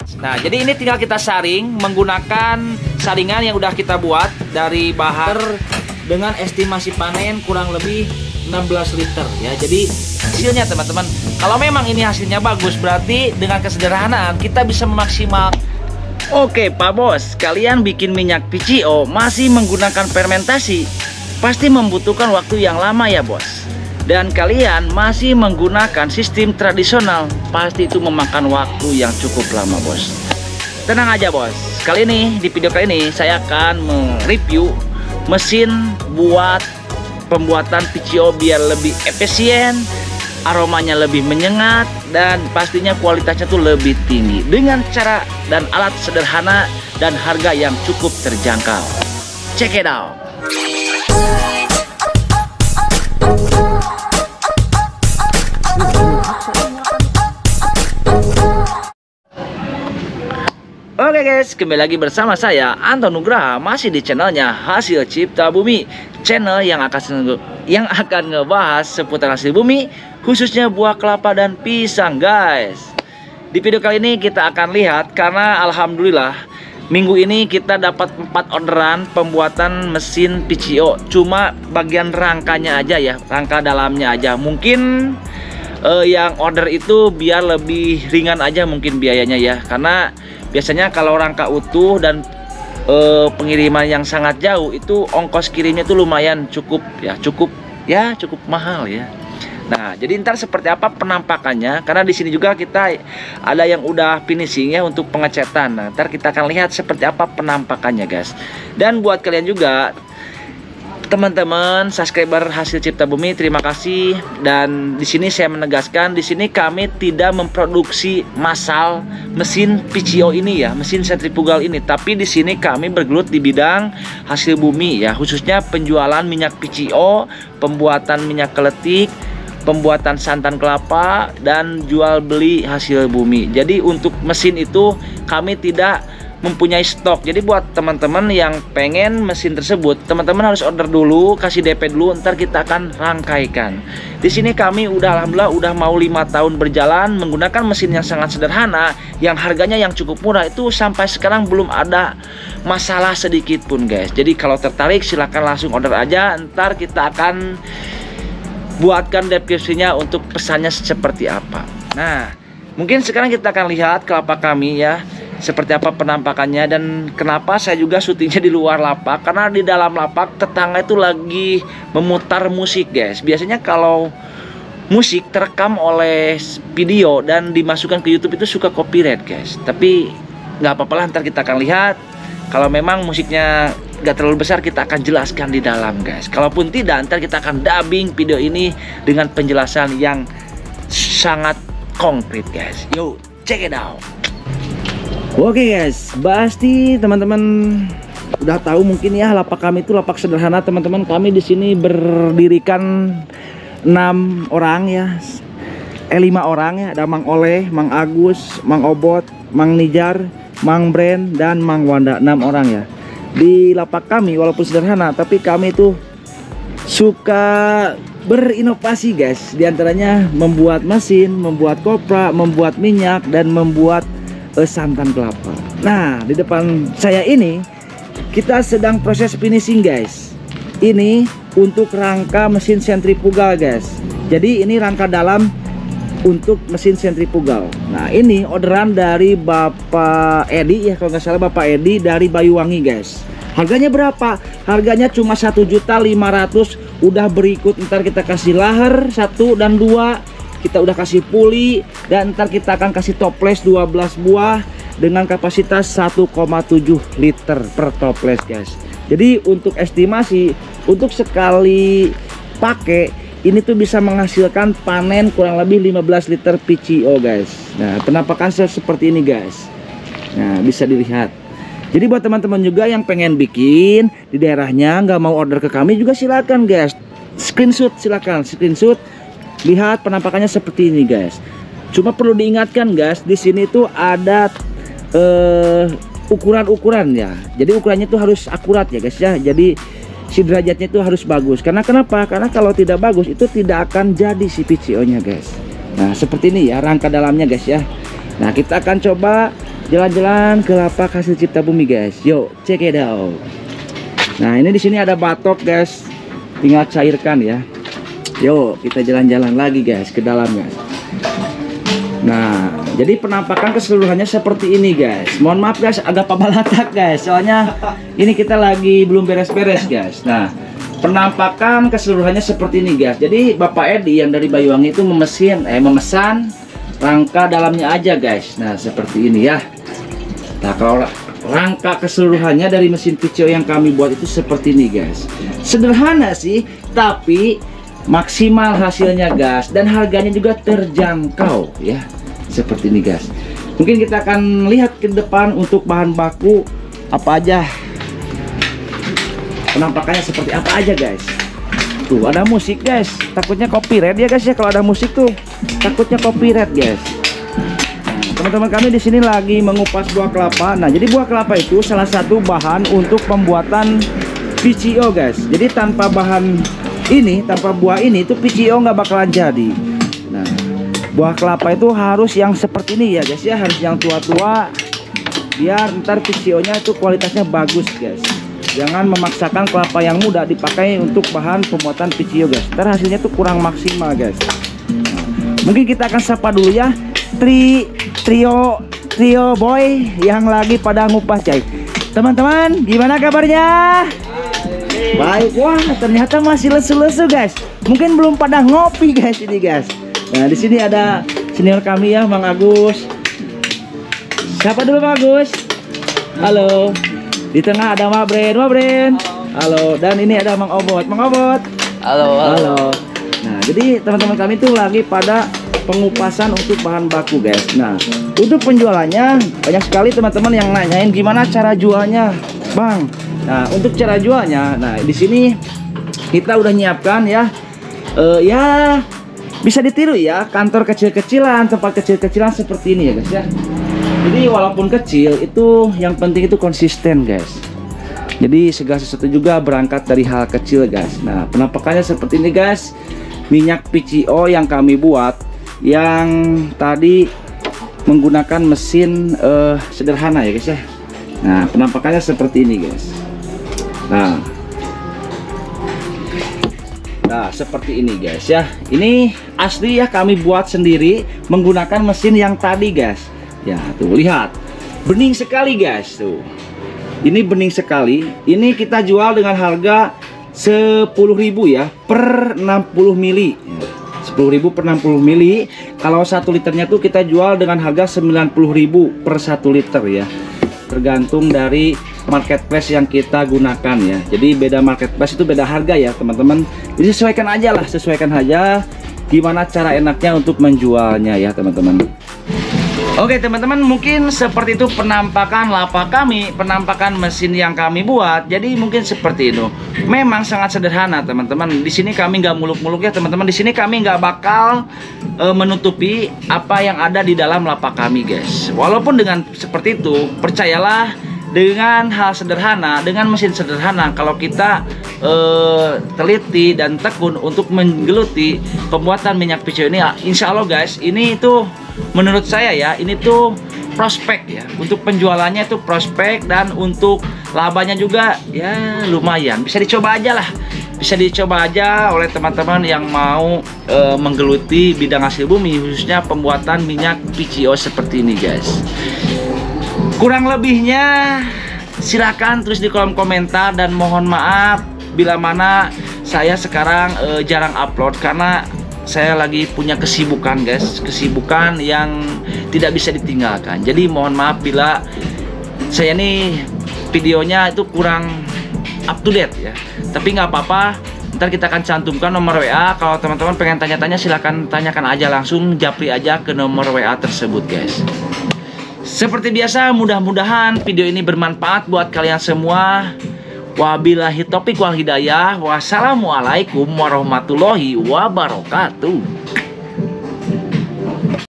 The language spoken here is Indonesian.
Nah, jadi ini tinggal kita saring menggunakan saringan yang udah kita buat dari bahan dengan estimasi panen kurang lebih 16 liter ya. Jadi hasilnya teman-teman, kalau memang ini hasilnya bagus, berarti dengan kesederhanaan kita bisa memaksimal. Oke Pak Bos, kalian bikin minyak PCO masih menggunakan fermentasi, pasti membutuhkan waktu yang lama ya bos. Dan kalian masih menggunakan sistem tradisional, pasti itu memakan waktu yang cukup lama bos. Tenang aja bos, kali ini di video kali ini saya akan mereview mesin buat pembuatan PCO biar lebih efisien, aromanya lebih menyengat, dan pastinya kualitasnya tuh lebih tinggi dengan cara dan alat sederhana dan harga yang cukup terjangkau. Check it out. Oke guys, kembali lagi bersama saya Anton Nugraha, masih di channelnya Hasil Cipta Bumi, channel yang akan ngebahas seputar hasil bumi, khususnya buah kelapa dan pisang guys. Di video kali ini kita akan lihat, karena alhamdulillah minggu ini kita dapat 4 orderan pembuatan mesin PCO, cuma bagian rangkanya aja ya, rangka dalamnya aja. Mungkin yang order itu biar lebih ringan aja mungkin biayanya ya, karena biasanya kalau rangka utuh dan pengiriman yang sangat jauh itu ongkos kirimnya itu lumayan cukup mahal ya. Nah, jadi ntar seperti apa penampakannya, karena di sini juga kita ada yang udah finishing ya untuk pengecetan. Nah, ntar kita akan lihat seperti apa penampakannya guys. Dan buat kalian juga teman-teman subscriber Hasil Cipta Bumi, terima kasih. Dan di sini saya menegaskan, di sini kami tidak memproduksi massal mesin PCO ini ya, mesin sentrifugal ini. Tapi di sini kami bergelut di bidang hasil bumi ya, khususnya penjualan minyak PCO, pembuatan minyak keletik, pembuatan santan kelapa, dan jual beli hasil bumi. Jadi untuk mesin itu kami tidak mempunyai stok. Jadi buat teman-teman yang pengen mesin tersebut, teman-teman harus order dulu, kasih DP dulu, ntar kita akan rangkaikan. Di sini kami alhamdulillah udah mau 5 tahun berjalan menggunakan mesin yang sangat sederhana, yang harganya yang cukup murah, itu sampai sekarang belum ada masalah sedikit pun guys. Jadi kalau tertarik silahkan langsung order aja, ntar kita akan buatkan deskripsinya untuk pesannya seperti apa. Nah, mungkin sekarang kita akan lihat kelapa kami ya, seperti apa penampakannya. Dan kenapa saya juga syutingnya di luar lapak, karena di dalam lapak tetangga itu lagi memutar musik guys. Biasanya kalau musik terekam oleh video dan dimasukkan ke YouTube itu suka copyright guys. Tapi nggak apa-apa lah, ntar kita akan lihat. Kalau memang musiknya nggak terlalu besar, kita akan jelaskan di dalam guys. Kalaupun tidak, ntar kita akan dubbing video ini dengan penjelasan yang sangat konkret guys. Yo, check it out. Oke guys, pasti teman-teman udah tahu mungkin ya, lapak kami itu lapak sederhana teman-teman. Kami di sini berdirikan 6 orang ya, 5 orang ya. Ada Mang Oleh, Mang Agus, Mang Obot, Mang Nijar, Mang Bren, dan Mang Wanda. 6 orang ya. Di lapak kami walaupun sederhana, tapi kami itu suka berinovasi guys. Di antaranya membuat mesin, membuat kopra, membuat minyak, dan membuat santan kelapa. Nah, di depan saya ini kita sedang proses finishing guys. Ini untuk rangka mesin sentrifugal guys. Jadi ini rangka dalam untuk mesin sentrifugal. Nah, ini orderan dari Bapak Edi ya, kalau nggak salah Bapak Edi dari Bayuwangi guys. Harganya berapa? Harganya cuma 1.500.000. Udah berikut ntar kita kasih laher 1 dan 2, kita udah kasih puli, dan ntar kita akan kasih toples 12 buah dengan kapasitas 1,7 liter per toples guys. Jadi untuk estimasi, untuk sekali pakai ini tuh bisa menghasilkan panen kurang lebih 15 liter PCO guys. Nah, penampakan seperti ini guys. Nah, bisa dilihat. Jadi buat teman-teman juga yang pengen bikin di daerahnya, nggak mau order ke kami juga silakan guys. Screenshot silakan, screenshot. Lihat penampakannya seperti ini guys. Cuma perlu diingatkan guys, di sini tuh ada ukuran-ukuran ya. Jadi ukurannya tuh harus akurat ya guys ya. Jadi si derajatnya itu harus bagus. Karena kenapa? Karena kalau tidak bagus itu tidak akan jadi si PCO nya guys. Nah, seperti ini ya rangka dalamnya guys ya. Nah, kita akan coba jalan-jalan ke lapak hasil cipta bumi guys. Yuk, check it out. Nah, ini di sini ada batok guys. Tinggal cairkan ya. Yuk, kita jalan-jalan lagi guys ke dalam guys. Nah, jadi penampakan keseluruhannya seperti ini guys. Mohon maaf guys, agak pabalatak guys. Soalnya ini kita lagi belum beres-beres guys. Nah, penampakan keseluruhannya seperti ini guys. Jadi Bapak Edi yang dari Banyuwangi itu memesan rangka dalamnya aja guys. Nah, seperti ini ya. Nah, kalau rangka keseluruhannya dari mesin PCO yang kami buat itu seperti ini guys. Sederhana sih, tapi maksimal hasilnya guys, dan harganya juga terjangkau ya. Seperti ini guys. Mungkin kita akan lihat ke depan untuk bahan baku apa aja, penampakannya seperti apa aja guys. Tuh ada musik guys, takutnya copyright ya guys ya. Kalau ada musik tuh takutnya copyright guys. Teman-teman kami di sini lagi mengupas buah kelapa. Nah, jadi buah kelapa itu salah satu bahan untuk pembuatan PCO guys. Jadi tanpa bahan ini, tanpa buah ini itu PCO nggak bakalan jadi. Nah, buah kelapa itu harus yang seperti ini ya guys ya, harus yang tua-tua biar ntar PCO-nya itu kualitasnya bagus guys. Jangan memaksakan kelapa yang muda dipakai untuk bahan pembuatan PCO guys. Ntar hasilnya tuh kurang maksimal guys. Nah, mungkin kita akan sapa dulu ya trio boy yang lagi pada ngupas coy. Teman-teman, gimana kabarnya? Baik. Wah, ternyata masih lesu-lesu guys. Mungkin belum pada ngopi guys ini guys. Nah, di sini ada senior kami ya, Bang Agus. Siapa dulu Bang Agus? Halo. Di tengah ada Mabren. Halo. Dan ini ada Mang Obot. Mang Obot. Halo. Nah, jadi teman-teman kami tuh lagi pada pengupasan untuk bahan baku guys. Nah, untuk penjualannya banyak sekali teman-teman yang nanyain gimana cara jualnya, Bang. Nah, untuk cara jualnya, nah di sini kita udah nyiapkan ya, ya bisa ditiru ya, kantor kecil-kecilan, tempat kecil-kecilan seperti ini ya guys ya. Jadi walaupun kecil itu yang penting itu konsisten guys. Jadi segala sesuatu juga berangkat dari hal kecil guys. Nah, penampakannya seperti ini guys. Minyak PCO yang kami buat yang tadi menggunakan mesin sederhana ya guys ya. Nah, penampakannya seperti ini guys. Nah, seperti ini guys ya. Ini asli ya, kami buat sendiri menggunakan mesin yang tadi guys. Ya tuh lihat, bening sekali guys tuh. Ini bening sekali. Ini kita jual dengan harga 10.000 ya per 60 mili. 10.000 per 60 mili. Kalau 1 liternya tuh kita jual dengan harga 90.000 per 1 liter ya. Tergantung dari marketplace yang kita gunakan ya. Jadi beda marketplace itu beda harga ya teman-teman. Jadi sesuaikan aja lah, sesuaikan aja gimana cara enaknya untuk menjualnya ya teman-teman. Oke teman-teman, mungkin seperti itu penampakan lapak kami, penampakan mesin yang kami buat. Jadi mungkin seperti itu. Memang sangat sederhana teman-teman. Di sini kami nggak muluk-muluk ya teman-teman. Di sini kami nggak bakal menutupi apa yang ada di dalam lapak kami guys. Walaupun dengan seperti itu, percayalah dengan hal sederhana, dengan mesin sederhana, kalau kita teliti dan tekun untuk menggeluti pembuatan minyak PCO ini, insya Allah guys, ini itu menurut saya ya, ini tuh prospek ya. Untuk penjualannya itu prospek, dan untuk labanya juga ya lumayan. Bisa dicoba aja lah, bisa dicoba aja oleh teman-teman yang mau menggeluti bidang hasil bumi, khususnya pembuatan minyak PCO seperti ini guys. Kurang lebihnya silakan tulis di kolom komentar, dan mohon maaf bila mana saya sekarang jarang upload karena saya lagi punya kesibukan guys, kesibukan yang tidak bisa ditinggalkan. Jadi mohon maaf bila saya nih videonya itu kurang up to date ya. Tapi nggak apa-apa, ntar kita akan cantumkan nomor WA. Kalau teman-teman pengen tanya-tanya silahkan tanyakan aja langsung, japri aja ke nomor WA tersebut guys. Seperti biasa, mudah-mudahan video ini bermanfaat buat kalian semua. Wabillahi taufiq wal hidayah. Wassalamualaikum warahmatullahi wabarakatuh.